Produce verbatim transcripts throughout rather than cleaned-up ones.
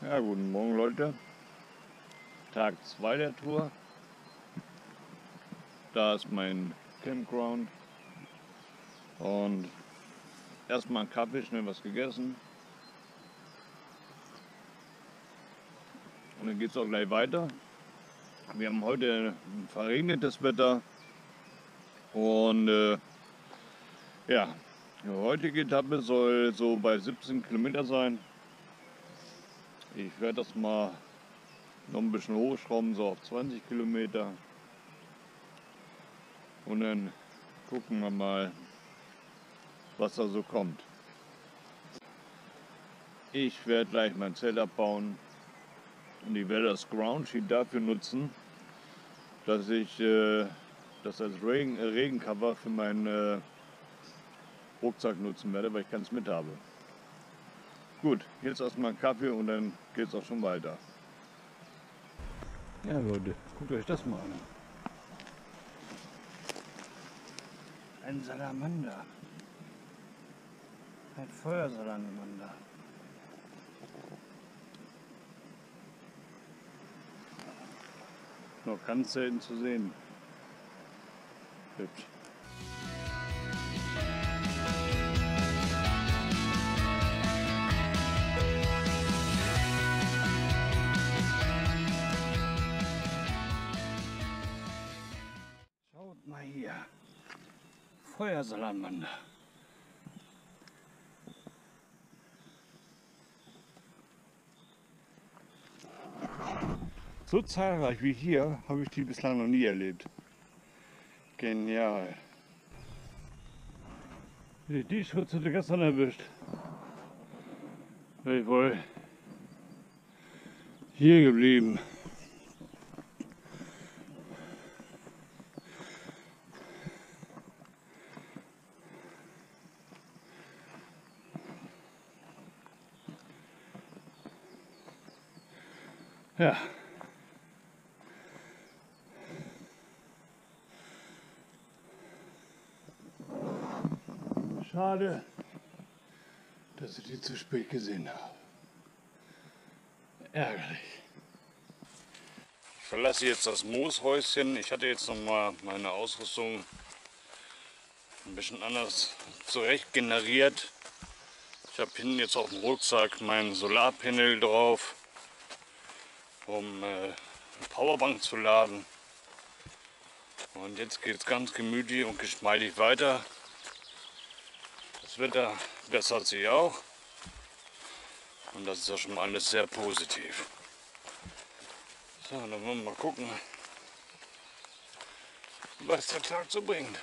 Ja, guten Morgen Leute, Tag zwei der Tour. Da ist mein Campground und erstmal einen Kaffee, schnell was gegessen und dann geht es auch gleich weiter. Wir haben heute ein verregnetes Wetter und äh, ja, die heutige Etappe soll so bei siebzehn Kilometer sein. Ich werde das mal noch ein bisschen hochschrauben, so auf zwanzig Kilometer. Und dann gucken wir mal, was da so kommt. Ich werde gleich mein Zelt abbauen und ich werde das Ground Sheet dafür nutzen, dass ich äh, das als Regen, äh, Regencover für meinen äh, Rucksack nutzen werde, weil ich keins mit habe. Gut, jetzt erstmal einen Kaffee und dann geht es auch schon weiter. Ja Leute, guckt euch das mal an. Ein Salamander. Ein Feuersalamander. Noch ganz selten zu sehen. Hübsch. Schaut mal hier. Feuersalamander. So zahlreich wie hier habe ich die bislang noch nie erlebt. Genial. Die Schutz hatte gestern erwischt. Wäre ich wohl hier geblieben. Ja. Schade, dass ich die zu spät gesehen habe. Ärgerlich. Ich verlasse jetzt das Mooshäuschen. Ich hatte jetzt noch mal meine Ausrüstung ein bisschen anders zurecht generiert. Ich habe hinten jetzt auf dem Rucksack meinen Solarpanel drauf, um äh, eine Powerbank zu laden. Und jetzt geht es ganz gemütlich und geschmeidig weiter. Das Wetter bessert sich auch und das ist ja schon mal alles sehr positiv. So, dann wollen wir mal gucken, was der Tag so bringt.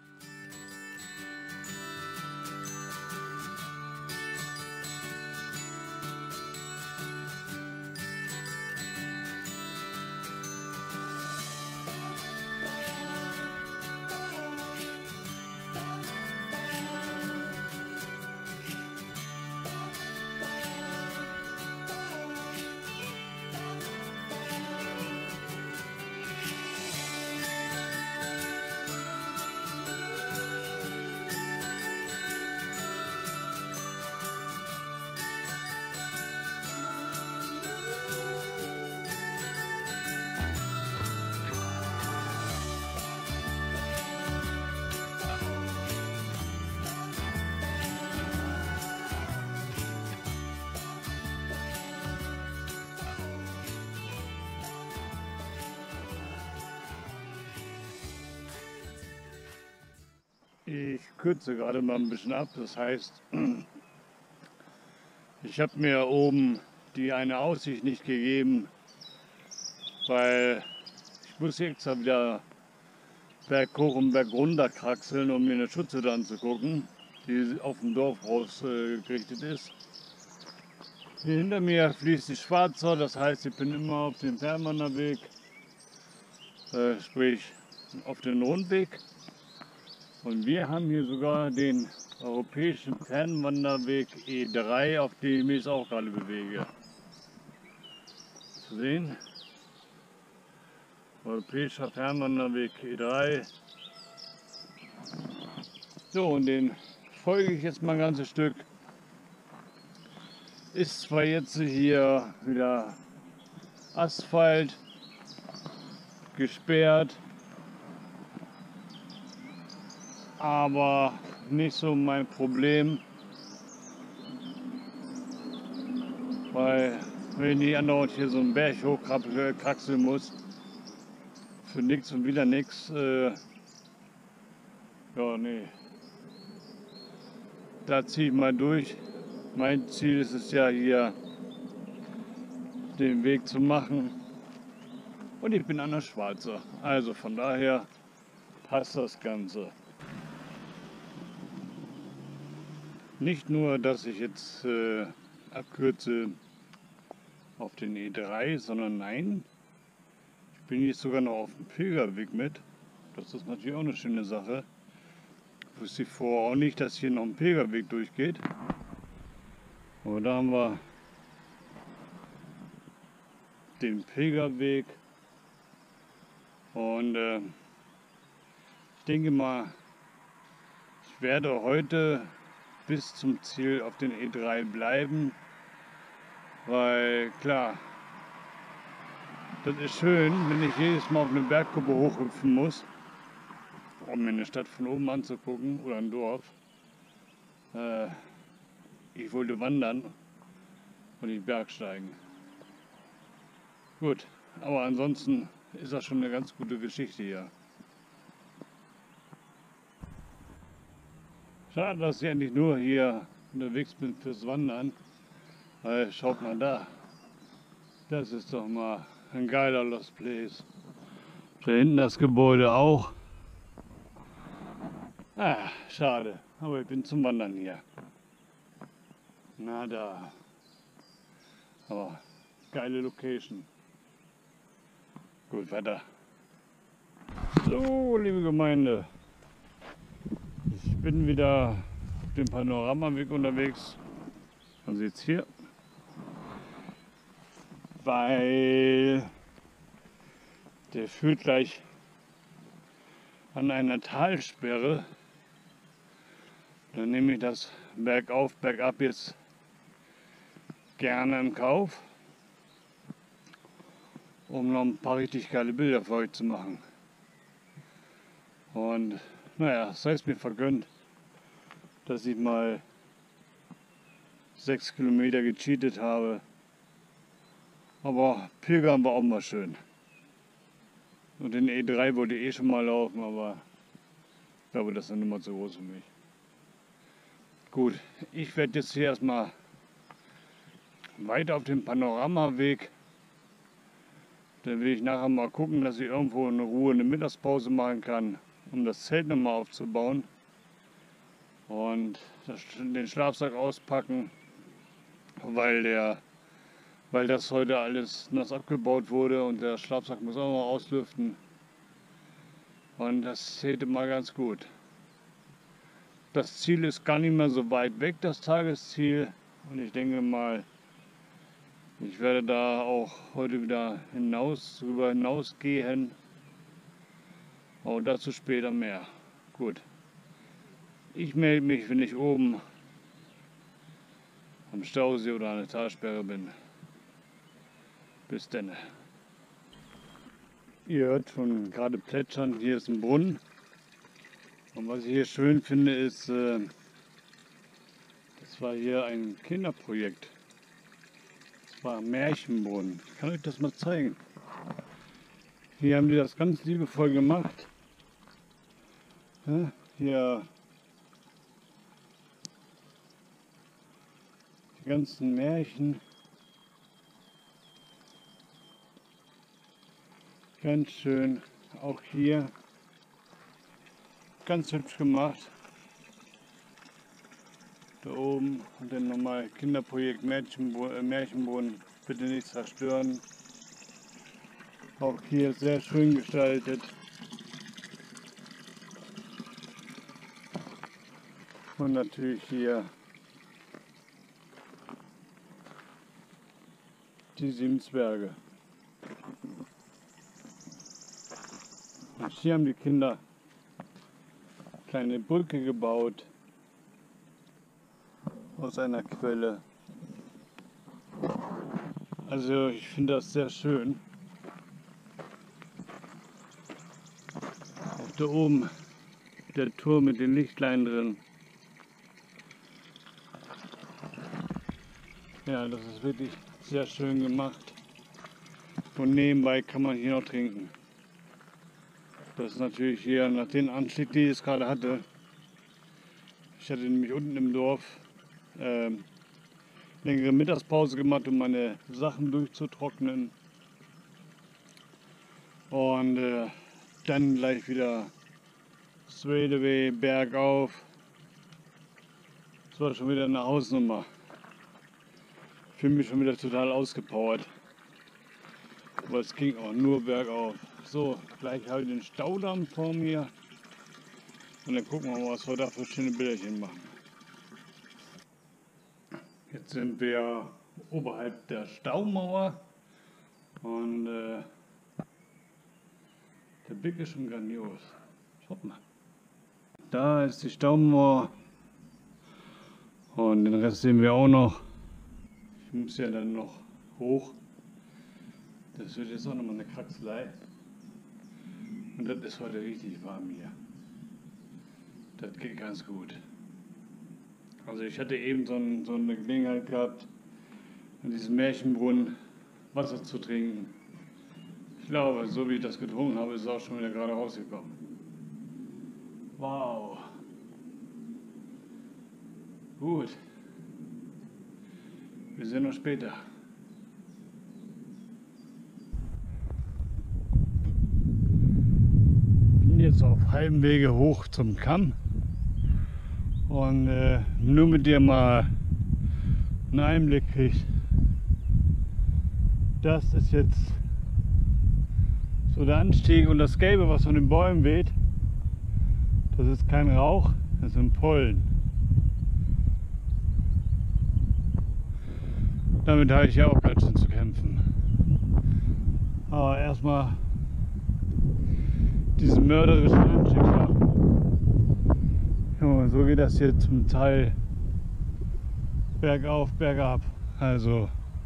Ich kürze gerade mal ein bisschen ab, das heißt, ich habe mir oben die eine Aussicht nicht gegeben, weil ich muss extra wieder berghoch und bergunter kraxeln, um mir eine Schutzhütte anzugucken, die auf dem Dorf rausgerichtet äh, ist. Hier hinter mir fließt die Schwarzau, das heißt, ich bin immer auf dem Fernwanderweg, äh, sprich auf den Rundweg. Und wir haben hier sogar den europäischen Fernwanderweg E drei, auf dem ich mich auch gerade bewege. Zu sehen, europäischer Fernwanderweg E drei. So, und den folge ich jetzt mal ein ganzes Stück. ist zwar jetzt hier wieder Asphalt gesperrt, aber nicht so mein Problem, weil wenn ich nicht andauernd hier so einen Berg hochkraxeln muss, für nichts und wieder nichts, äh, ja nee, da ziehe ich mal durch. Mein Ziel ist es ja hier, den Weg zu machen, und ich bin an der Schwarze, also von daher passt das Ganze. Nicht nur, dass ich jetzt äh, abkürze auf den E drei, sondern nein, ich bin jetzt sogar noch auf dem Pilgerweg mit. Das ist natürlich auch eine schöne Sache. Ich wusste vorher auch nicht, dass hier noch ein Pilgerweg durchgeht. Aber da haben wir den Pilgerweg, und äh, ich denke mal, ich werde heute bis zum Ziel auf den E drei bleiben, weil klar, das ist schön, wenn ich jedes Mal auf eine Bergkuppe hochhüpfen muss, um mir eine Stadt von oben anzugucken oder ein Dorf. Äh, ich wollte wandern und nicht bergsteigen. Gut, aber ansonsten ist das schon eine ganz gute Geschichte hier. Schade, dass ich eigentlich nur hier unterwegs bin fürs Wandern. Weil, schaut mal da. Das ist doch mal ein geiler Lost Place. Da hinten das Gebäude auch. Ah, schade. Aber ich bin zum Wandern hier. Na da. Aber geile Location. Gut, weiter. So, liebe Gemeinde. Ich bin wieder auf dem Panoramaweg unterwegs. Man sieht es hier. Weil der führt gleich an einer Talsperre. Dann nehme ich das bergauf, bergab jetzt gerne in Kauf, um noch ein paar richtig geile Bilder für euch zu machen. Und naja, sei es mir vergönnt, dass ich mal sechs Kilometer gecheatet habe. Aber Pilgern war auch mal schön. Und den E drei wollte ich eh schon mal laufen, aber ich glaube, das ist eine Nummer zu groß für mich. Gut, ich werde jetzt hier erstmal weiter auf dem Panoramaweg. Dann will ich nachher mal gucken, dass ich irgendwo in Ruhe eine Mittagspause machen kann, um das Zelt nochmal aufzubauen. Und das, den Schlafsack auspacken, weil, der, weil das heute alles nass abgebaut wurde und der Schlafsack muss auch mal auslüften. Und das täte mal ganz gut. Das Ziel ist gar nicht mehr so weit weg, das Tagesziel. Und ich denke mal, ich werde da auch heute wieder hinaus, drüber hinausgehen. Aber dazu später mehr. Gut. Ich melde mich, wenn ich oben am Stausee oder an der Talsperre bin. Bis dann. Ihr hört schon gerade plätschern, hier ist ein Brunnen. Und was ich hier schön finde, ist, äh, das war hier ein Kinderprojekt. Das war ein Märchenbrunnen. Ich kann euch das mal zeigen. Hier haben die das ganz liebevoll gemacht. Ja, hier die ganzen Märchen. Ganz schön. Auch hier. Ganz hübsch gemacht. Da oben und dann nochmal Kinderprojekt Märchenbrunnen, Märchenbrunnen, bitte nicht zerstören. Auch hier sehr schön gestaltet. Und natürlich hier die sieben Zwerge. Und hier haben die Kinder kleine Brücke gebaut aus einer Quelle. Also ich finde das sehr schön. Auch da oben der Turm mit den Lichtlein drin. Ja, das ist wirklich sehr schön gemacht. Und nebenbei kann man hier noch trinken. Das ist natürlich hier nach dem Anstieg, den ich jetzt gerade hatte. Ich hatte nämlich unten im Dorf ähm, längere Mittagspause gemacht, um meine Sachen durchzutrocknen. Und äh, dann gleich wieder straight away bergauf. Das war schon wieder eine Hausnummer. Ich fühle mich schon wieder total ausgepowert. Aber es ging auch nur bergauf. So, gleich habe ich den Staudamm vor mir. Und dann gucken wir mal, was wir da für schöne Bilderchen machen. Jetzt sind wir oberhalb der Staumauer. Und äh, der Blick ist schon grandios. Schaut mal. Da ist die Staumauer. Und den Rest sehen wir auch noch. Ich muss ja dann noch hoch. Das wird jetzt auch nochmal eine Kraxelei. Und das ist heute richtig warm hier. Das geht ganz gut. Also ich hatte eben so, ein, so eine Gelegenheit gehabt, an diesem Märchenbrunnen Wasser zu trinken. Ich glaube, so wie ich das getrunken habe, ist es auch schon wieder gerade rausgekommen. Wow. Gut. Wir sehen uns später. Ich bin jetzt auf halbem Wege hoch zum Kamm. Und äh, nur mit dir mal einen Einblick kriegt. Das ist jetzt so der Anstieg und das Gelbe, was von den Bäumen weht, das ist kein Rauch, das sind Pollen. Damit habe ich ja auch ganz schön zu kämpfen. Aber erstmal diesen mörderischen Anstieg schaffen. Ja, so geht das hier zum Teil bergauf, bergab. Also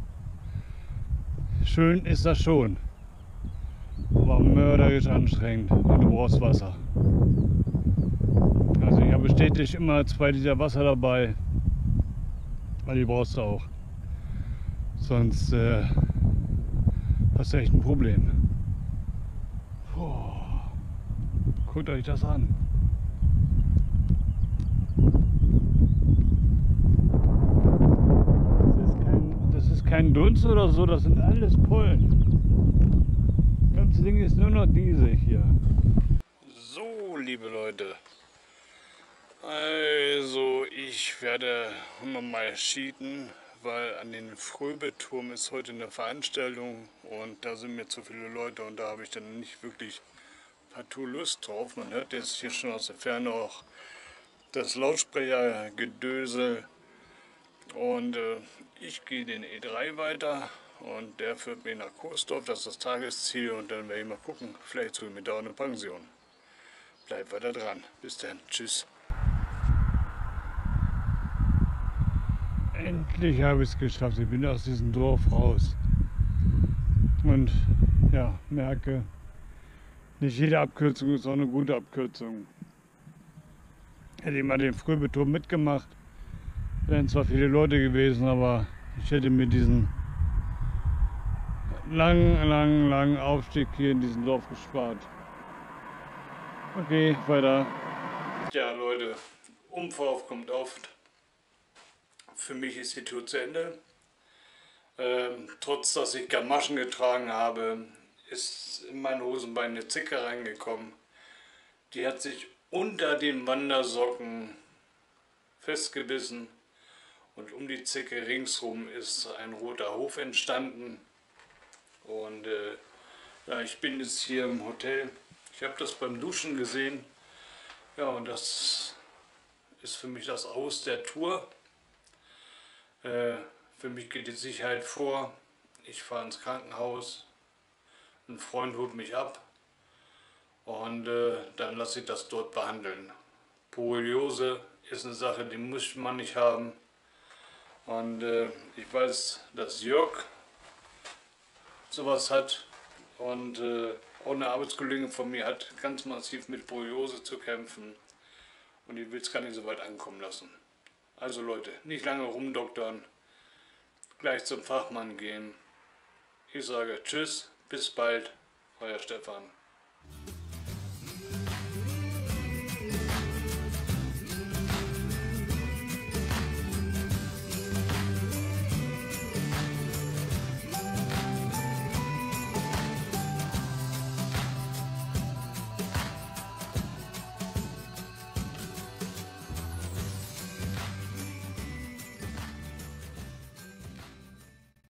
schön ist das schon, aber mörderisch anstrengend und du brauchst Wasser. Also ich habe stetig immer zwei Liter Wasser dabei, weil die brauchst du auch. Sonst äh, hast du echt ein Problem. Puh. Guckt euch das an. Das ist kein Dunst oder so, das sind alles Pollen. Das ganze Ding ist nur noch diese hier. So, liebe Leute. Also, ich werde nochmal cheaten, weil an den Fröbeturm ist heute eine Veranstaltung und da sind mir zu viele Leute und da habe ich dann nicht wirklich partout Lust drauf. Man hört jetzt hier schon aus der Ferne auch das Lautsprechergedösel. Und äh, ich gehe den E drei weiter und der führt mich nach Kursdorf, das ist das Tagesziel und dann werde ich mal gucken, vielleicht suche ich mir da auch eine Pension. Bleib weiter dran. Bis dann. Tschüss. Endlich habe ich es geschafft. Ich bin aus diesem Dorf raus. Und ja, merke, nicht jede Abkürzung ist auch eine gute Abkürzung. Hätte ich mal den Fröbeturm mitgemacht, wären zwar viele Leute gewesen, aber ich hätte mir diesen langen, langen, langen Aufstieg hier in diesem Dorf gespart. Okay, weiter. Ja, Leute, Umlauf kommt oft. Für mich ist die Tour zu Ende. Ähm, trotz dass ich Gamaschen getragen habe, ist in mein Hosenbein eine Zicke reingekommen. Die hat sich unter den Wandersocken festgebissen. Und um die Zicke ringsrum ist ein roter Hof entstanden. Und äh, ja, ich bin jetzt hier im Hotel. Ich habe das beim Duschen gesehen. Ja, und das ist für mich das Aus der Tour. Äh, für mich geht die Sicherheit vor. Ich fahre ins Krankenhaus. Ein Freund holt mich ab. Und äh, dann lasse ich das dort behandeln. Borreliose ist eine Sache, die muss man nicht haben. Und äh, ich weiß, dass Jörg sowas hat. Und äh, auch eine Arbeitskollegin von mir hat ganz massiv mit Borreliose zu kämpfen. Und ich will es gar nicht so weit ankommen lassen. Also Leute, nicht lange rumdoktern, gleich zum Fachmann gehen. Ich sage Tschüss, bis bald, euer Stefan.